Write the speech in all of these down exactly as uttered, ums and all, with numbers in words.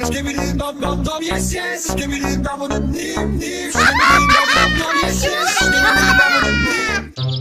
Skibbidi dum dum dum, yes yes. Skibbidi dum dum dim dim. Skibbidi dum dum dum, yes yes. Skibbidi dum dum dim.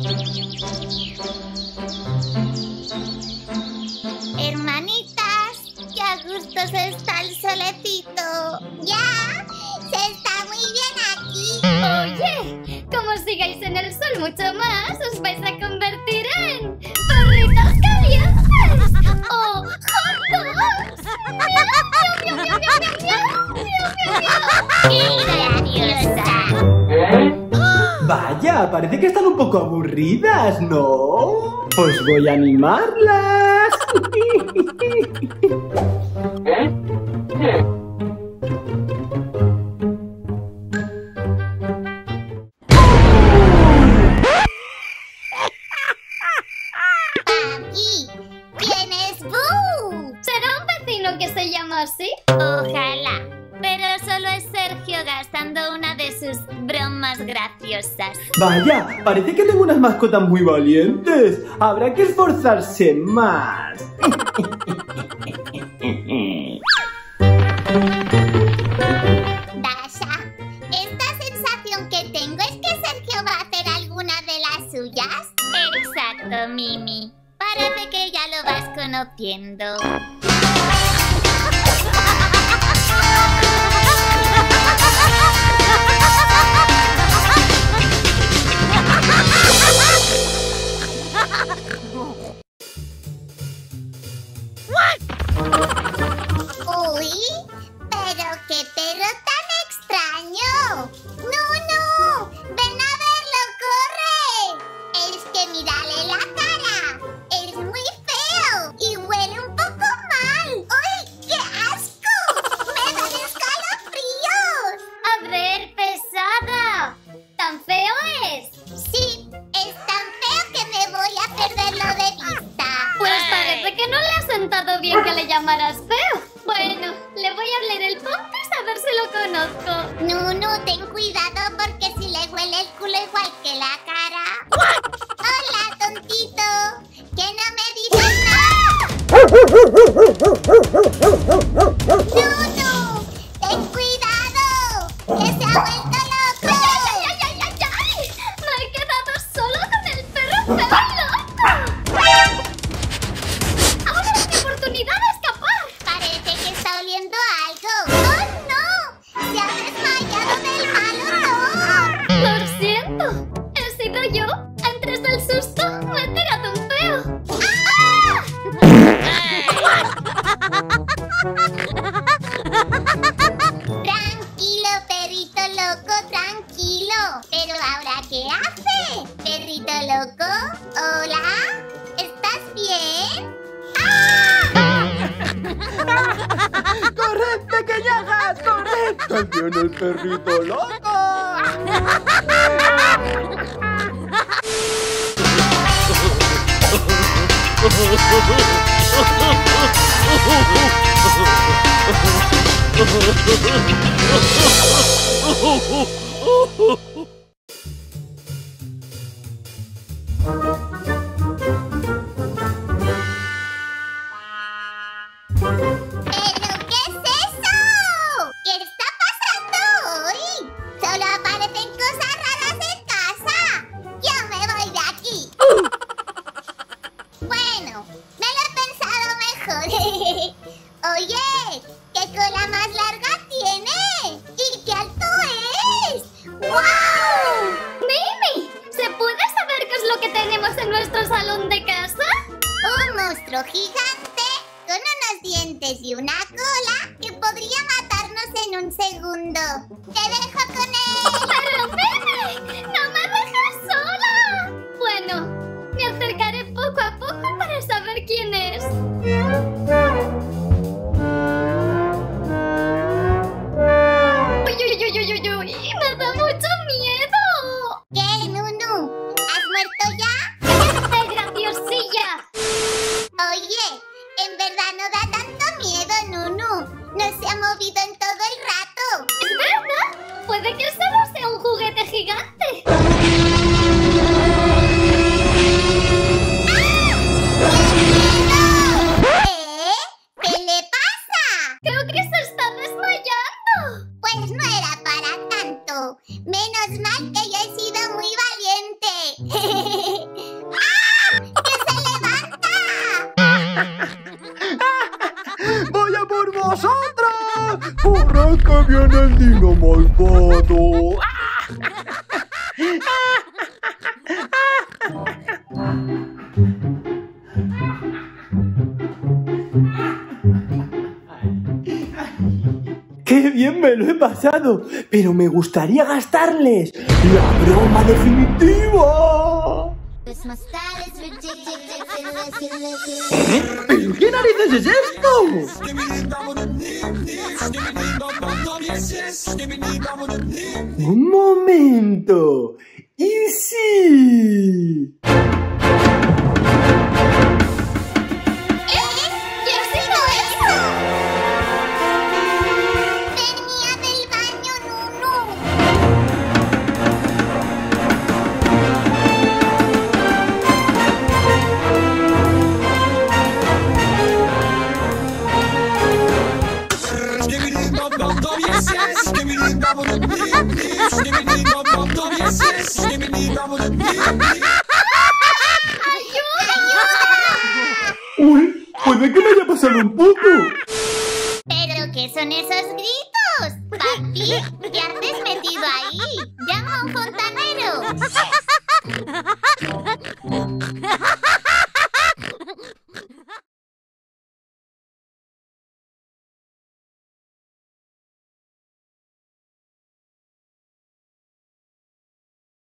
Hermanitas, qué a gusto se está el solecito. Ya, se está muy bien aquí. Oye, como sigáis en el sol mucho más, os vais a convertir en perritos calientes o hot dogs. ¡Miau, miau, miau, miau, miau, miau, miau, miau! ¡Qué graciosa! Vaya, parece que están un poco aburridas, ¿no? Pues voy a animarlas. Aquí, ¿quién es Boo? ¿Será un vecino que se llama así? Ojalá, pero solo es Sergio gastando una de sus bromas graciosas. Vaya, parece que tengo unas mascotas muy valientes. Habrá que esforzarse más. Dasha, esta sensación que tengo es que Sergio va a hacer alguna de las suyas. Exacto, Mimi. Parece que ya lo vas conociendo. Uy, pero qué perro tan extraño. No, no, ven a verlo, corre. Es que mírale la cara. Es muy feo y huele un poco mal. ¡Uy, qué asco! ¡Me dan escalofríos! A ver, pesada. ¿Tan feo es? Sí, es tan feo que me voy a perderlo de vista. Pues parece que no le ha sentado bien que le llamaras feo. Bueno, le voy a oler el pontis a ver si lo conozco. No, no, ten cuidado porque si le huele el culo igual que la cara. Hola, tontito. ¿Que no me dices nada? No, no, ten cuidado. Que se ha vuelto loco. ¡Ay, ay, ay, ay, ay! Me he quedado solo con el perro feo y loco. Ahora es mi oportunidad de escapar. Parece que está oliendo algo. ¡Oh, no! ¡Se ha desmayado del mal olor! Lo siento. He sido yo. Antes del susto me he tirado un peo. Tranquilo, perrito loco, tranquilo. Pero ahora, ¿qué hace? Perrito loco, hola, ¿estás bien? ¡Corred, pequeñajas! ¡Corred! ¡También el perrito loco! ¿Pero qué es eso? ¿Qué está pasando hoy? Solo aparecen cosas raras en casa. Yo me voy de aquí. Bueno, me lo he pensado mejor. Oye, ¿qué cola más larga tiene? ¿Y qué alto es? ¡Wow! ¡Mimi! ¿Se puede saber qué es lo que tenemos en nuestro salón de casa? Un monstruo gigante con unos dientes y una cola que podría matarnos en un segundo. ¡Te dejo con él! ¡Pero Mimi! ¡No me dejes sola! Bueno, me acercaré poco a poco para saber quién es. ¡Uy, uy, uy, uy, uy, uy! ¡Me da mucho miedo! ¿Qué, Nunu? ¿Has muerto ya? ¡Qué graciosilla! Oye, en verdad no da tanto miedo, Nunu. No se ha movido en todo el rato. ¿Es verdad? Puede que solo sea un juguete gigante. ¿Qué? ¿Qué le pasa? Creo que se está mal que yo he sido muy valiente. ¡Ah! ¡Que se levanta! ¡Voy a por vosotros! ¡Corred que viene el Dino malvado! ¡Qué bien me lo he pasado! Pero me gustaría gastarles la broma definitiva. ¿Eh? ¿Pero qué narices es esto? Un momento. ¿Y sí? Uy, puede que me haya pasado un poco. ¿Pero qué son esos gritos? Papi, ¿qué haces metido ahí? ¡Llama a un fontanero!